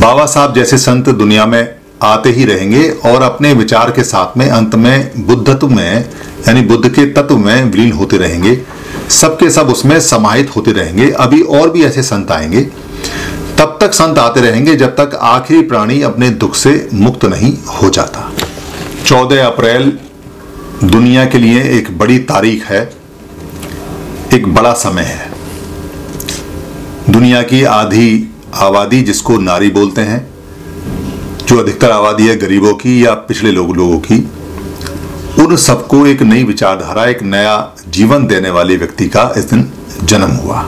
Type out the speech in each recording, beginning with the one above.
बाबा साहब जैसे संत दुनिया में आते ही रहेंगे और अपने विचार के साथ में अंत में बुद्धत्व में यानी बुद्ध के तत्व में विलीन होते रहेंगे, सबके सब उसमें समाहित होते रहेंगे। अभी और भी ऐसे संत आएंगे। तब तक संत आते रहेंगे जब तक आखिरी प्राणी अपने दुख से मुक्त नहीं हो जाता। 14 अप्रैल दुनिया के लिए एक बड़ी तारीख है, एक बड़ा समय है। दुनिया की आधी आबादी जिसको नारी बोलते हैं, जो अधिकतर आबादी है गरीबों की या पिछड़े लोगों की, उन सबको एक नई विचारधारा, एक नया जीवन देने वाले व्यक्ति का इस दिन जन्म हुआ।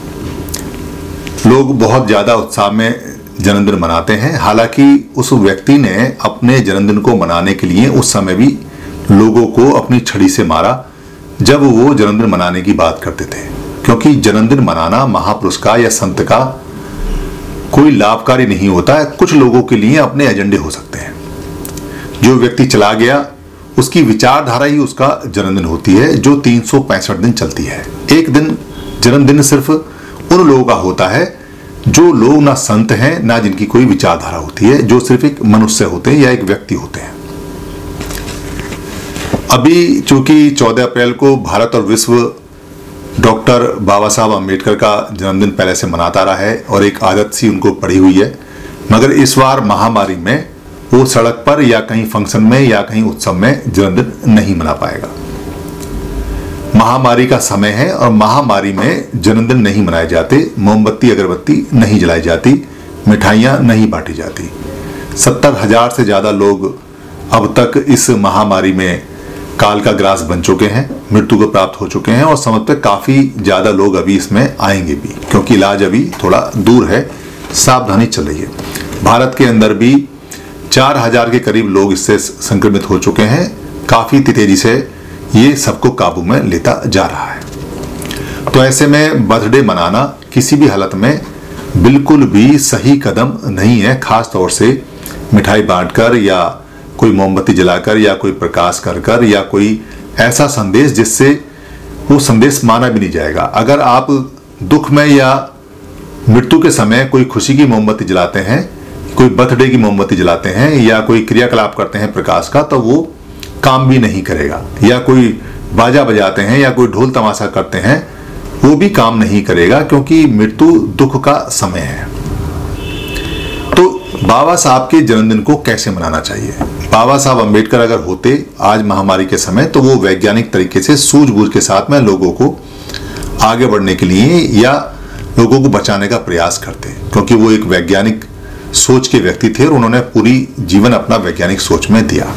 लोग बहुत ज्यादा उत्साह में जन्मदिन मनाते हैं। हालांकि उस व्यक्ति ने अपने जन्मदिन को मनाने के लिए उस समय भी लोगों को अपनी छड़ी से मारा जब वो जन्मदिन मनाने की बात करते थे, क्योंकि जन्मदिन मनाना महापुरुष का या संत का कोई लाभकारी नहीं होता है। कुछ लोगों के लिए अपने एजेंडे हो सकते हैं। जो व्यक्ति चला गया उसकी विचारधारा ही उसका जन्मदिन होती है, जो 365 दिन चलती है। एक दिन जन्मदिन सिर्फ उन लोगों का होता है जो लोग ना संत हैं ना जिनकी कोई विचारधारा होती है, जो सिर्फ एक मनुष्य होते हैं या एक व्यक्ति होते हैं। अभी चूंकि 14 अप्रैल को भारत और विश्व डॉक्टर बाबा साहब अम्बेडकर का जन्मदिन पहले से मनाता रहा है और एक आदत सी उनको पड़ी हुई है, मगर इस बार महामारी में वो सड़क पर या कहीं फंक्शन में या कहीं उत्सव में जन्मदिन नहीं मना पाएगा। महामारी का समय है और महामारी में जन्मदिन नहीं मनाए जाते, मोमबत्ती अगरबत्ती नहीं जलाई जाती, मिठाइयाँ नहीं बांटी जाती। 70,000 से ज़्यादा लोग अब तक इस महामारी में काल का ग्रास बन चुके हैं, मृत्यु को प्राप्त हो चुके हैं और समझ पे काफ़ी ज़्यादा लोग अभी इसमें आएंगे भी, क्योंकि इलाज अभी थोड़ा दूर है, सावधानी चल रही है। भारत के अंदर भी 4,000 के करीब लोग इससे संक्रमित हो चुके हैं। काफ़ी तेजी से ये सबको काबू में लेता जा रहा है। तो ऐसे में बर्थडे मनाना किसी भी हालत में बिल्कुल भी सही कदम नहीं है, खास तौर से मिठाई बांटकर या कोई मोमबत्ती जलाकर या कोई प्रकाश कर कर या कोई ऐसा संदेश जिससे वो संदेश माना भी नहीं जाएगा। अगर आप दुख में या मृत्यु के समय कोई खुशी की मोमबत्ती जलाते हैं, कोई बर्थडे की मोमबत्ती जलाते हैं या कोई क्रियाकलाप करते हैं प्रकाश का, तो वो काम भी नहीं करेगा। या कोई बाजा बजाते हैं या कोई ढोल तमाशा करते हैं, वो भी काम नहीं करेगा, क्योंकि मृत्यु दुख का समय है। तो बाबा साहब के जन्मदिन को कैसे मनाना चाहिए? बाबा साहब अम्बेडकर अगर होते आज महामारी के समय, तो वो वैज्ञानिक तरीके से सूझबूझ के साथ में लोगों को आगे बढ़ने के लिए या लोगों को बचाने का प्रयास करते, क्योंकि वो एक वैज्ञानिक सोच के व्यक्ति थे और उन्होंने पूरी जीवन अपना वैज्ञानिक सोच में दिया।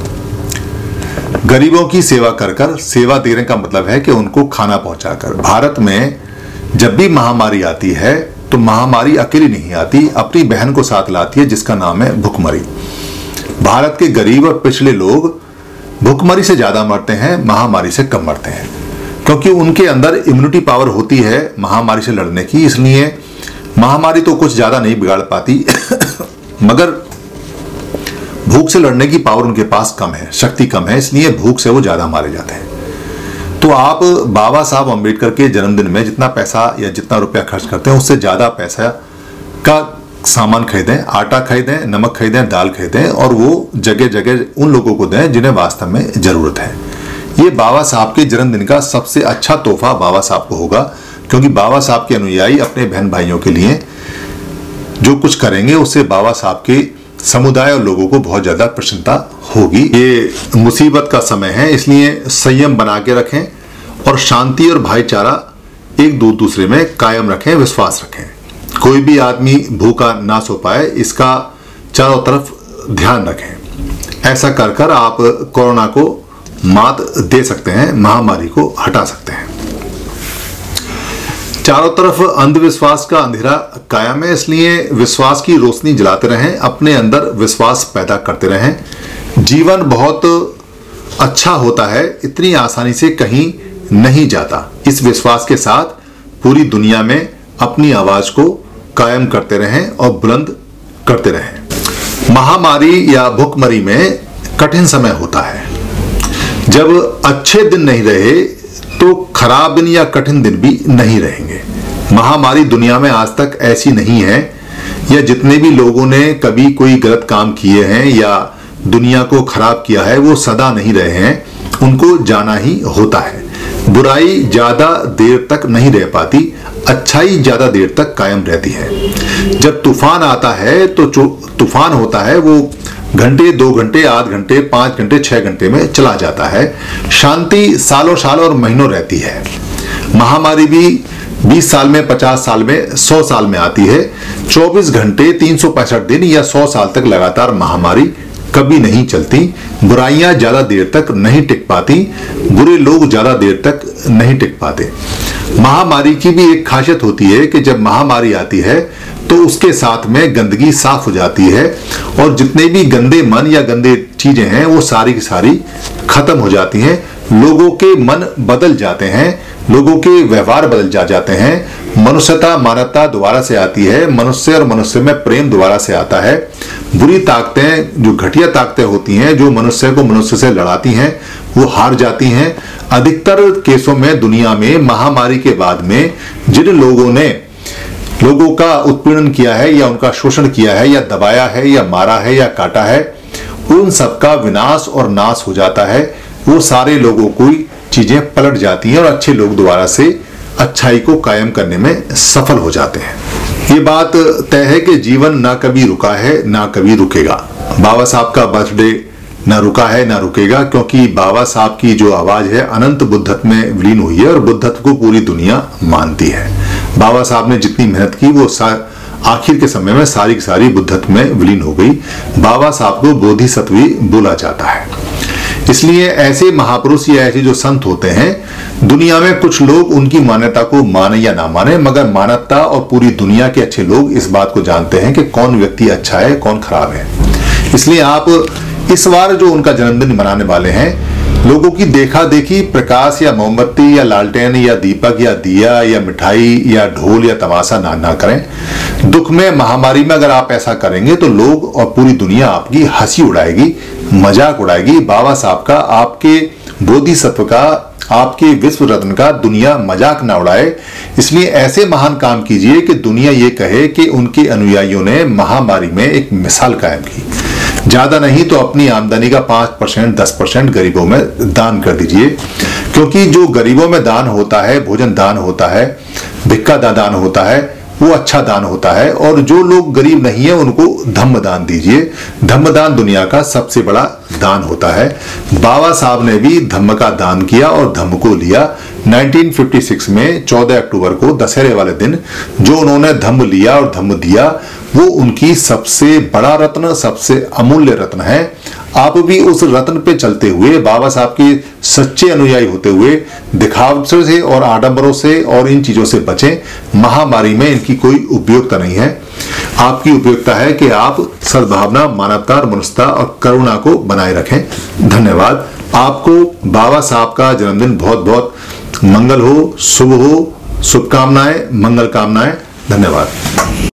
गरीबों की सेवा कर कर, सेवा देने का मतलब है कि उनको खाना पहुंचाकर। भारत में जब भी महामारी आती है तो महामारी अकेली नहीं आती, अपनी बहन को साथ लाती है, जिसका नाम है भुखमरी। भारत के गरीब और पिछड़े लोग भुखमरी से ज्यादा मरते हैं, महामारी से कम मरते हैं, क्योंकि उनके अंदर इम्यूनिटी पावर होती है महामारी से लड़ने की। इसलिए महामारी तो कुछ ज्यादा नहीं बिगाड़ पाती मगर भूख से लड़ने की पावर उनके पास कम है, शक्ति कम है, इसलिए भूख से वो ज्यादा मारे जाते हैं। तो आप बाबा साहब अम्बेडकर के जन्मदिन में जितना पैसा या जितना रुपया खर्च करते हैं, उससे ज्यादा पैसा का सामान खरीदें, आटा खरीदें, नमक खरीदें, दाल खरीदें और वो जगह जगह उन लोगों को दें जिन्हें वास्तव में जरूरत है। ये बाबा साहब के जन्मदिन का सबसे अच्छा तोहफा बाबा साहब को होगा, क्योंकि बाबा साहब के अनुयायी अपने बहन भाइयों के लिए जो कुछ करेंगे उससे बाबा साहब के समुदाय और लोगों को बहुत ज्यादा प्रसन्नता होगी। ये मुसीबत का समय है, इसलिए संयम बना के रखें और शांति और भाईचारा एक दूसरे में कायम रखें, विश्वास रखें। कोई भी आदमी भूखा ना सो पाए, इसका चारों तरफ ध्यान रखें। ऐसा कर कर आप कोरोना को मात दे सकते हैं, महामारी को हटा सकते हैं। चारों तरफ अंधविश्वास का अंधेरा कायम है, इसलिए विश्वास की रोशनी जलाते रहें, अपने अंदर विश्वास पैदा करते रहें। जीवन बहुत अच्छा होता है, इतनी आसानी से कहीं नहीं जाता। इस विश्वास के साथ पूरी दुनिया में अपनी आवाज को कायम करते रहें और बुलंद करते रहें। महामारी या भुखमरी में कठिन समय होता है। जब अच्छे दिन नहीं रहे तो खराब दिन या कठिन दिन भी नहीं रहेंगे। महामारी दुनिया में आज तक ऐसी नहीं है या जितने भी लोगों ने कभी कोई गलत काम किए हैं या दुनिया को खराब किया है वो सदा नहीं रहे हैं, उनको जाना ही होता है। बुराई ज्यादा देर तक नहीं रह पाती, अच्छाई ज्यादा देर तक कायम रहती है। जब तूफान आता है तो जो तूफान होता है वो घंटे, 2 घंटे, आध घंटे, 5 घंटे, 6 घंटे में चला जाता है। शांति सालों साल और महीनों रहती है। महामारी भी 20 साल में, 50 साल में, 100 साल में आती है। 24 घंटे, 365 दिन या 100 साल तक लगातार महामारी कभी नहीं चलती। बुराइयां ज्यादा देर तक नहीं टिक पाती, बुरे लोग ज्यादा देर तक नहीं टिक पाते। महामारी की भी एक खासियत होती है कि जब महामारी आती है तो उसके साथ में गंदगी साफ हो जाती है और जितने भी गंदे मन या गंदे चीजें हैं वो सारी की सारी खत्म हो जाती हैं। लोगों के मन बदल जाते हैं, लोगों के व्यवहार बदल जाते हैं। मनुष्यता, मानवता दोबारा से आती है। मनुष्य और मनुष्य में प्रेम दोबारा से आता है। बुरी ताकतें, जो घटिया ताकतें होती हैं, जो मनुष्य को मनुष्य से लड़ाती हैं, वो हार जाती हैं। अधिकतर केसों में दुनिया में महामारी के बाद में जिन लोगों ने लोगों का उत्पीड़न किया है या उनका शोषण किया है या दबाया है या मारा है या काटा है, उन सबका विनाश और नाश हो जाता है। वो सारे लोगों की चीजें पलट जाती हैं और अच्छे लोग दोबारा से अच्छाई को कायम करने में सफल हो जाते हैं। ये बात तय है कि जीवन ना कभी रुका है ना कभी रुकेगा। बाबा साहब का बर्थडे ना रुका है ना रुकेगा, क्योंकि बाबा साहब की जो आवाज है अनंत बुद्धत्व में विलीन हुई है और बुद्धत्व को पूरी दुनिया मानती है। बाबा साहब ने जितनी मेहनत की वो आखिर के समय में सारी की सारी बुद्धत्व में विलीन हो गई। बाबा साहब को बोधिसत्व भी बोला जाता है। इसलिए ऐसे महापुरुष या ऐसे जो संत होते हैं, दुनिया में कुछ लोग उनकी मान्यता को माने या ना माने, मगर मानवता और पूरी दुनिया के अच्छे लोग इस बात को जानते हैं कि कौन व्यक्ति अच्छा है, कौन खराब है। इसलिए आप इस बार जो उनका जन्मदिन मनाने वाले हैं, लोगों की देखा देखी प्रकाश या मोमबत्ती या लालटेन या दीपक या दिया या मिठाई या ढोल या तमाशा ना करें। दुख में, महामारी में अगर आप ऐसा करेंगे तो लोग और पूरी दुनिया आपकी हंसी उड़ाएगी, मजाक उड़ाएगी। बाबा साहब का, आपके बोधिसत्व का, आपके विश्व रत्न का दुनिया मजाक ना उड़ाए। इसलिए ऐसे महान काम कीजिए कि दुनिया ये कहे कि उनके अनुयायियों ने महामारी में एक मिसाल कायम की। ज्यादा नहीं तो अपनी आमदनी का 5%, 10% गरीबों में दान कर दीजिए, क्योंकि जो गरीबों में दान होता है, भोजन दान होता है, भिक्खा दान होता है, वो अच्छा दान होता है। और जो लोग गरीब नहीं है उनको धम्म दान दीजिए। धम्म दान दुनिया का सबसे बड़ा दान होता है। बाबा साहब ने भी धम्म का दान किया और धम्म को लिया। 1956 में 14 अक्टूबर को दशहरे वाले दिन जो उन्होंने धम्म लिया और धम्म दिया, वो उनकी सबसे बड़ा रत्न, सबसे अमूल्य रत्न है। आप भी उस रत्न पे चलते हुए, बाबा साहब के सच्चे अनुयायी होते हुए दिखावटों से और आडंबरों से और इन चीजों से बचें। महामारी में इनकी कोई उपयोगिता नहीं है। आपकी उपयोगिता है कि आप सद्भावना, मानवता और मनुष्यता और करुणा को बनाए रखें। धन्यवाद। आपको बाबा साहब का जन्मदिन बहुत बहुत मंगल हो, शुभ हो। शुभकामनाएं, मंगल कामनाएं। धन्यवाद।